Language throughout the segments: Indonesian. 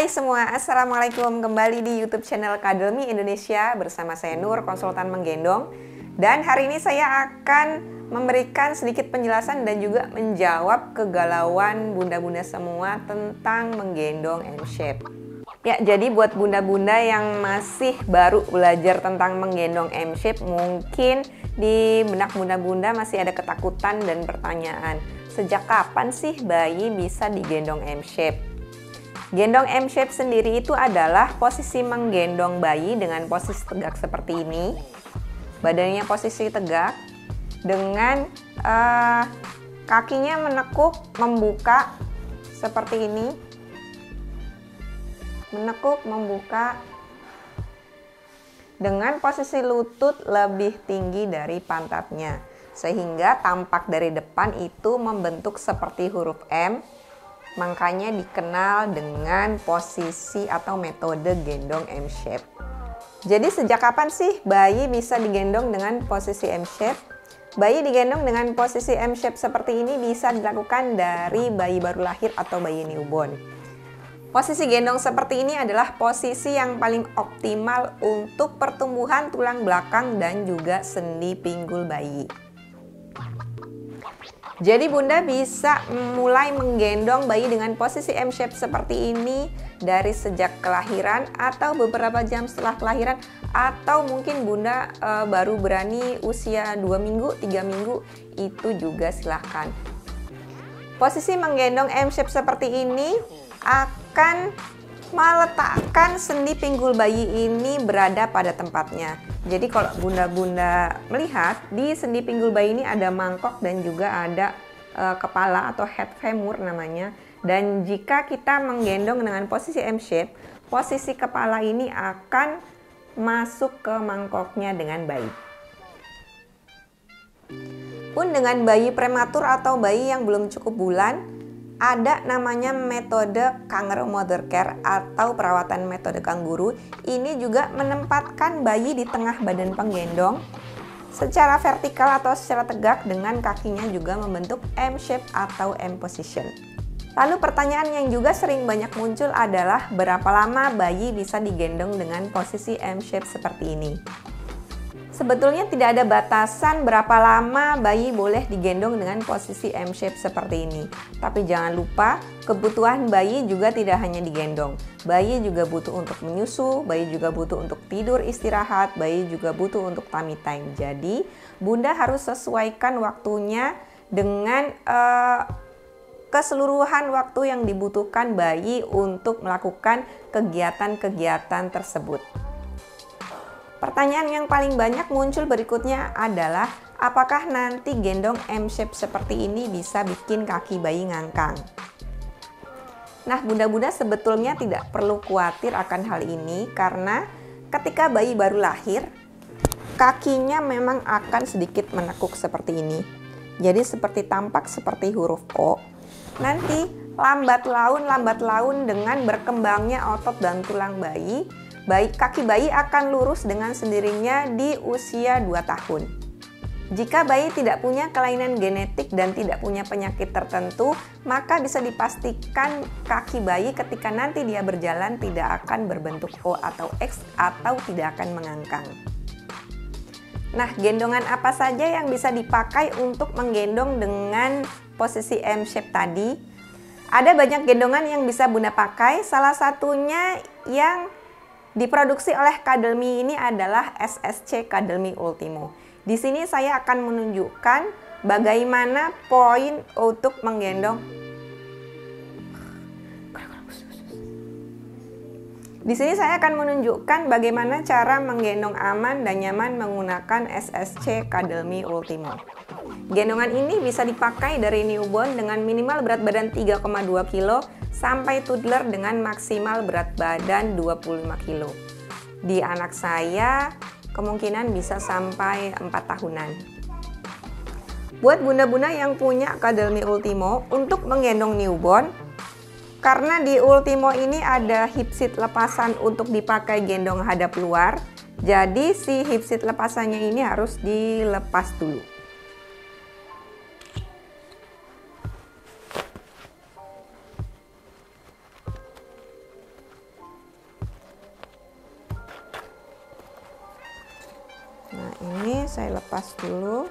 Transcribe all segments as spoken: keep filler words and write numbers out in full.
Hai semua, Assalamualaikum. Kembali di YouTube channel Kadelmi Indonesia bersama saya Nur, konsultan menggendong. Dan hari ini saya akan memberikan sedikit penjelasan dan juga menjawab kegalauan bunda-bunda semua tentang menggendong M-Shape. Ya, jadi buat bunda-bunda yang masih baru belajar tentang menggendong M-Shape, mungkin di benak bunda-bunda masih ada ketakutan dan pertanyaan, sejak kapan sih bayi bisa digendong M-Shape? Gendong M-Shape sendiri itu adalah posisi menggendong bayi dengan posisi tegak seperti ini. Badannya posisi tegak dengan uh, kakinya menekuk, membuka seperti ini. Menekuk, membuka dengan posisi lutut lebih tinggi dari pantatnya. Sehingga tampak dari depan itu membentuk seperti huruf M. Makanya dikenal dengan posisi atau metode gendong M-Shape. Jadi sejak kapan sih bayi bisa digendong dengan posisi M-Shape? Bayi digendong dengan posisi M-Shape seperti ini bisa dilakukan dari bayi baru lahir atau bayi newborn. Posisi gendong seperti ini adalah posisi yang paling optimal untuk pertumbuhan tulang belakang dan juga sendi pinggul bayi. Jadi bunda bisa mulai menggendong bayi dengan posisi M-Shape seperti ini dari sejak kelahiran atau beberapa jam setelah kelahiran, atau mungkin bunda e, baru berani usia dua minggu, tiga minggu, itu juga silahkan. Posisi menggendong M-Shape seperti ini akan meletakkan sendi pinggul bayi ini berada pada tempatnya. Jadi kalau bunda-bunda melihat di sendi pinggul bayi ini ada mangkok dan juga ada e, kepala atau head femur namanya. Dan jika kita menggendong dengan posisi M-Shape, posisi kepala ini akan masuk ke mangkoknya dengan baik. Pun dengan bayi prematur atau bayi yang belum cukup bulan, ada namanya metode kangaroo mother care atau perawatan metode kanguru. Ini juga menempatkan bayi di tengah badan penggendong secara vertikal atau secara tegak dengan kakinya juga membentuk M-Shape atau M position. Lalu pertanyaan yang juga sering banyak muncul adalah berapa lama bayi bisa digendong dengan posisi M-Shape seperti ini? Sebetulnya tidak ada batasan berapa lama bayi boleh digendong dengan posisi M-Shape seperti ini. Tapi jangan lupa, kebutuhan bayi juga tidak hanya digendong. Bayi juga butuh untuk menyusu, bayi juga butuh untuk tidur istirahat, bayi juga butuh untuk tummy time. Jadi, bunda harus sesuaikan waktunya dengan uh, keseluruhan waktu yang dibutuhkan bayi untuk melakukan kegiatan-kegiatan tersebut. Pertanyaan yang paling banyak muncul berikutnya adalah apakah nanti gendong M-Shape seperti ini bisa bikin kaki bayi ngangkang? Nah, bunda-bunda sebetulnya tidak perlu khawatir akan hal ini karena ketika bayi baru lahir, kakinya memang akan sedikit menekuk seperti ini. Jadi seperti tampak seperti huruf O. Nanti lambat laun lambat laun dengan berkembangnya otot dan tulang bayi, Bayi, kaki bayi akan lurus dengan sendirinya di usia dua tahun. Jika bayi tidak punya kelainan genetik dan tidak punya penyakit tertentu, maka bisa dipastikan kaki bayi ketika nanti dia berjalan tidak akan berbentuk O atau X atau tidak akan mengangkang. Nah, gendongan apa saja yang bisa dipakai untuk menggendong dengan posisi M-Shape tadi? Ada banyak gendongan yang bisa bunda pakai, salah satunya yang diproduksi oleh Kadelmi ini adalah S S C Kadelmi Ultimo. Di sini saya akan menunjukkan bagaimana poin untuk menggendong. Di sini saya akan menunjukkan bagaimana cara menggendong aman dan nyaman menggunakan S S C Kadelmi Ultimo. Gendongan ini bisa dipakai dari newborn dengan minimal berat badan tiga koma dua kilo sampai toddler dengan maksimal berat badan dua puluh lima kilo. Di anak saya kemungkinan bisa sampai empat tahunan. Buat bunda-bunda yang punya Kadelmi Ultimo untuk menggendong newborn, karena di Ultimo ini ada hip seat lepasan untuk dipakai gendong hadap luar, jadi si hip seat lepasannya ini harus dilepas dulu. saya lepas dulu.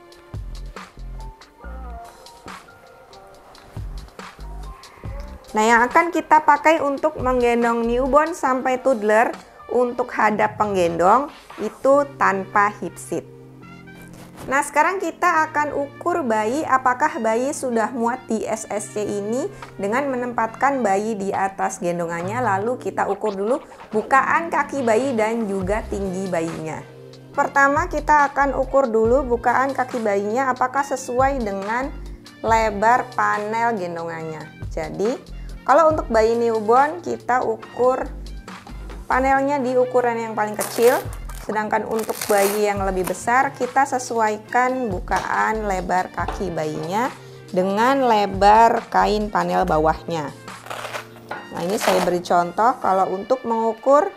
Nah, yang akan kita pakai untuk menggendong newborn sampai toddler untuk hadap penggendong itu tanpa hip seat. Nah, sekarang kita akan ukur bayi apakah bayi sudah muat di S S C ini dengan menempatkan bayi di atas gendongannya, lalu kita ukur dulu bukaan kaki bayi dan juga tinggi bayinya. Pertama, kita akan ukur dulu bukaan kaki bayinya apakah sesuai dengan lebar panel gendongannya. Jadi kalau untuk bayi newborn kita ukur panelnya di ukuran yang paling kecil, sedangkan untuk bayi yang lebih besar kita sesuaikan bukaan lebar kaki bayinya dengan lebar kain panel bawahnya. Nah, ini saya beri contoh kalau untuk mengukur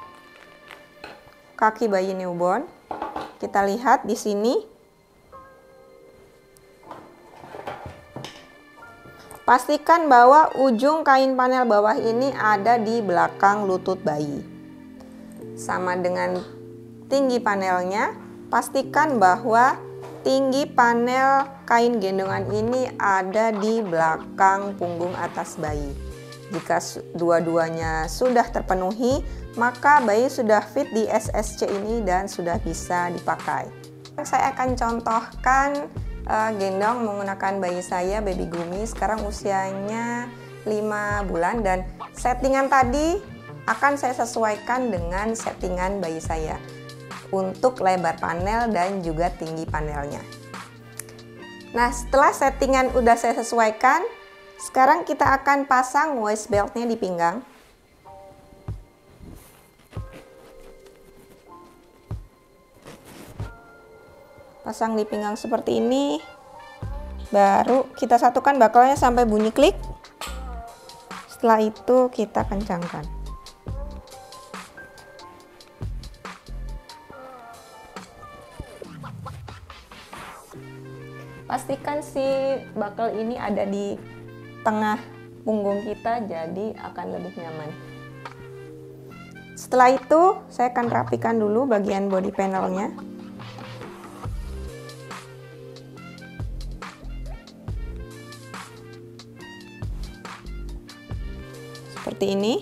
kaki bayi newborn, kita lihat di sini. Pastikan bahwa ujung kain panel bawah ini ada di belakang lutut bayi. Sama dengan tinggi panelnya, pastikan bahwa tinggi panel kain gendongan ini ada di belakang punggung atas bayi. Jika dua-duanya sudah terpenuhi, maka bayi sudah fit di S S C ini dan sudah bisa dipakai. Saya akan contohkan Uh, gendong menggunakan bayi saya, baby Gumi, sekarang usianya lima bulan, dan settingan tadi akan saya sesuaikan dengan settingan bayi saya untuk lebar panel dan juga tinggi panelnya. Nah, setelah settingan udah saya sesuaikan, sekarang kita akan pasang waist beltnya di pinggang. Pasang di pinggang seperti ini, baru kita satukan bakalnya sampai bunyi klik. Setelah itu kita kencangkan. Pastikan si bakal ini ada di tengah punggung kita, jadi akan lebih nyaman. Setelah itu saya akan rapikan dulu bagian body panelnya. Seperti ini.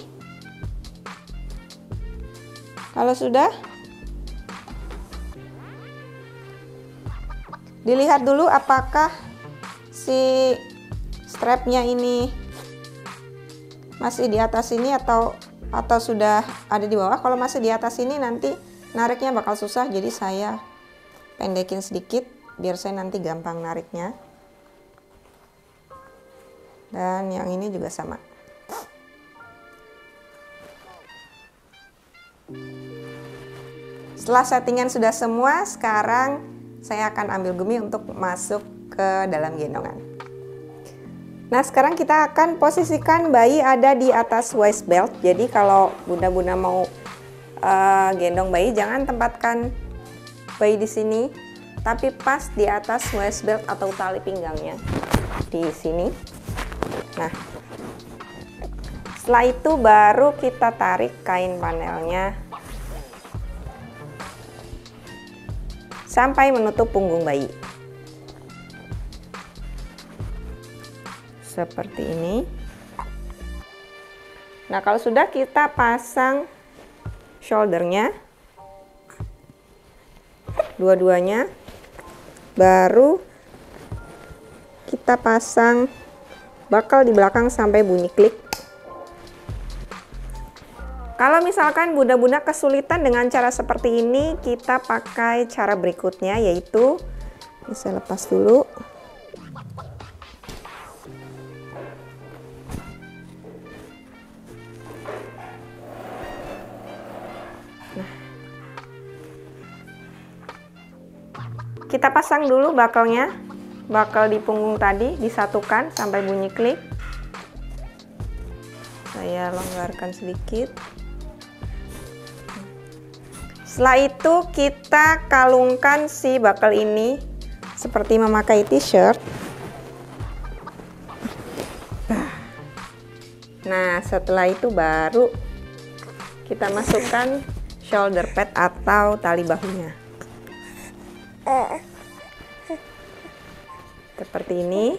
Kalau sudah, dilihat dulu apakah si strapnya ini masih di atas ini atau atau sudah ada di bawah. Kalau masih di atas ini nanti nariknya bakal susah, jadi saya pendekin sedikit biar saya nanti gampang nariknya. Dan yang ini juga sama. Setelah settingan sudah semua, sekarang saya akan ambil Gumi untuk masuk ke dalam gendongan. Nah, sekarang kita akan posisikan bayi ada di atas waist belt. Jadi kalau bunda-bunda mau uh, gendong bayi, jangan tempatkan bayi di sini, tapi pas di atas waist belt atau tali pinggangnya di sini. Nah, setelah itu baru kita tarik kain panelnya sampai menutup punggung bayi. Seperti ini. Nah, kalau sudah kita pasang shouldernya, dua-duanya, baru kita pasang bakal di belakang sampai bunyi klik. Kalau misalkan bunda-bunda kesulitan dengan cara seperti ini, kita pakai cara berikutnya, yaitu ini saya lepas dulu. Nah, kita pasang dulu bakalnya, bakal di punggung tadi disatukan sampai bunyi klik. Saya longgarkan sedikit. Setelah itu kita kalungkan si bakal ini seperti memakai t-shirt. Nah, setelah itu baru kita masukkan shoulder pad atau tali bahunya. Seperti ini.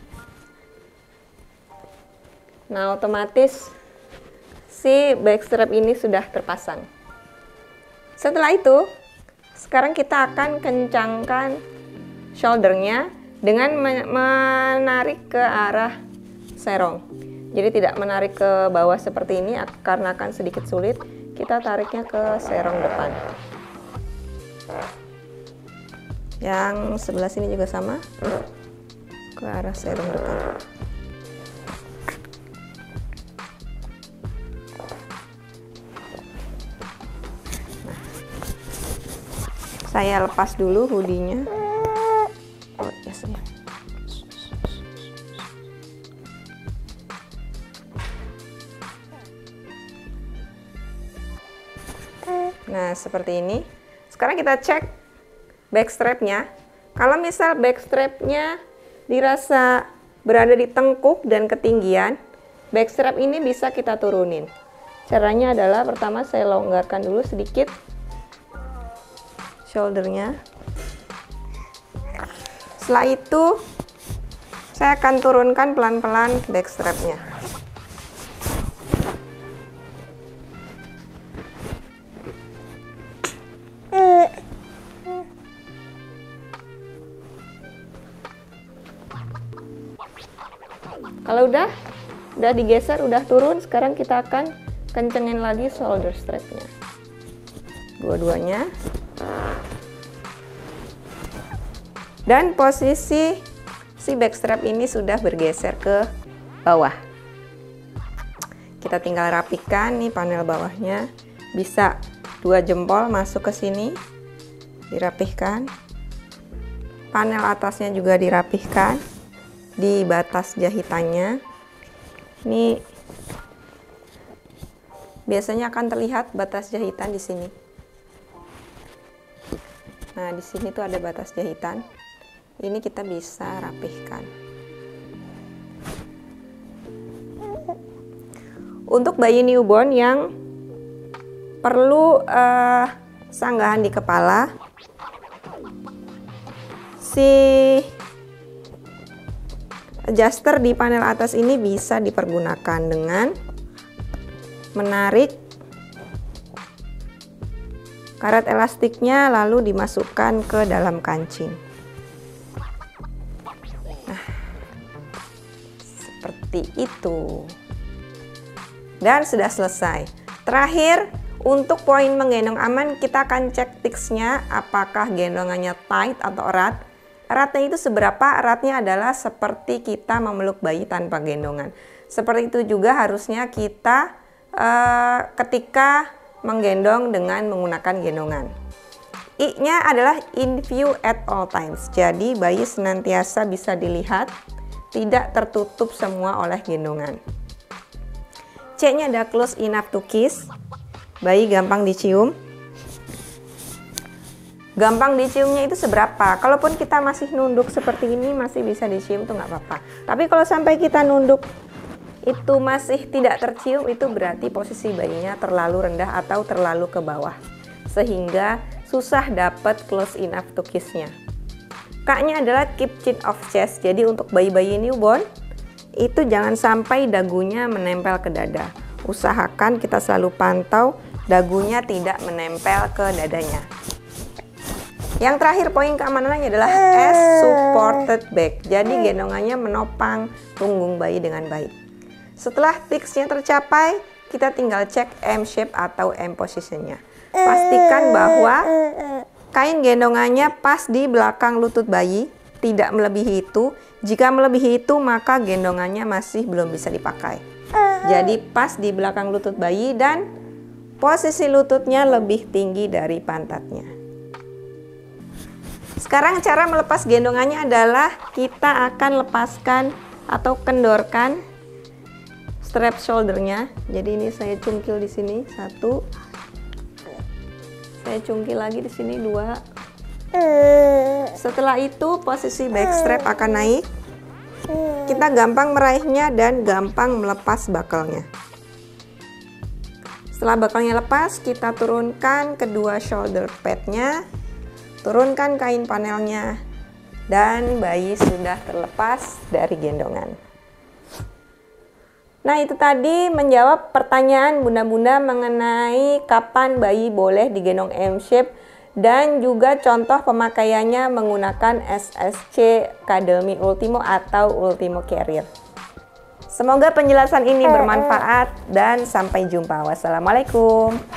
Nah, otomatis si backstrap ini sudah terpasang. Setelah itu, sekarang kita akan kencangkan shouldernya dengan menarik ke arah serong. Jadi tidak menarik ke bawah seperti ini karena akan sedikit sulit. Kita tariknya ke serong depan. Yang sebelah sini juga sama, ke arah serong depan. Nah, saya lepas dulu hoodie-nya. Oh ya sayang. Nah, seperti ini. Sekarang kita cek backstrapnya. Kalau misal backstrapnya dirasa berada di tengkuk dan ketinggian, backstrap ini bisa kita turunin. Caranya adalah pertama saya longgarkan dulu sedikit shouldernya. Setelah itu saya akan turunkan pelan-pelan backstrapnya. Kalau udah udah digeser, udah turun, sekarang kita akan kencengin lagi shoulder strapnya, dua-duanya. Dan posisi si backstrap ini sudah bergeser ke bawah. Kita tinggal rapikan nih panel bawahnya, bisa dua jempol masuk ke sini, dirapihkan. Panel atasnya juga dirapihkan di batas jahitannya. Ini biasanya akan terlihat batas jahitan di sini. Nah, di sini tuh ada batas jahitan. Ini kita bisa rapihkan. Untuk bayi newborn yang perlu uh, sanggahan di kepala, si adjuster di panel atas ini bisa dipergunakan dengan menarik karet elastiknya lalu dimasukkan ke dalam kancing. Nah, seperti itu. Dan sudah selesai. Terakhir, untuk poin menggendong aman, kita akan cek tiksnya apakah gendongannya tight atau erat. Eratnya itu seberapa? Eratnya adalah seperti kita memeluk bayi tanpa gendongan. Seperti itu juga harusnya kita uh, ketika menggendong dengan menggunakan gendongan. I-nya adalah in view at all times. Jadi bayi senantiasa bisa dilihat, tidak tertutup semua oleh gendongan. C-nya ada close enough to kiss. Bayi gampang dicium. Gampang diciumnya itu seberapa? Kalaupun kita masih nunduk seperti ini masih bisa dicium tuh nggak apa-apa. Tapi kalau sampai kita nunduk itu masih tidak tercium, itu berarti posisi bayinya terlalu rendah atau terlalu ke bawah, sehingga susah dapat close enough to kiss-nya. K-nya adalah keep chin off chest. Jadi untuk bayi-bayi newborn itu jangan sampai dagunya menempel ke dada. Usahakan kita selalu pantau dagunya tidak menempel ke dadanya. Yang terakhir poin keamanannya adalah S supported back. Jadi gendongannya menopang punggung bayi dengan baik. Setelah tiksnya tercapai, kita tinggal cek M shape atau M positionnya. Pastikan bahwa kain gendongannya pas di belakang lutut bayi, tidak melebihi itu. Jika melebihi itu, maka gendongannya masih belum bisa dipakai. Jadi pas di belakang lutut bayi dan posisi lututnya lebih tinggi dari pantatnya. Sekarang cara melepas gendongannya adalah kita akan lepaskan atau kendorkan strap shouldernya. Jadi ini saya cungkil di sini satu, saya cungkil lagi di sini dua. Setelah itu posisi back strap akan naik. Kita gampang meraihnya dan gampang melepas bakalnya. Setelah bakalnya lepas, kita turunkan kedua shoulder padnya. Turunkan kain panelnya dan bayi sudah terlepas dari gendongan. Nah, itu tadi menjawab pertanyaan bunda-bunda mengenai kapan bayi boleh digendong M-Shape dan juga contoh pemakaiannya menggunakan S S C Academy Ultimo atau Ultimo Carrier. Semoga penjelasan ini bermanfaat dan sampai jumpa. Wassalamualaikum.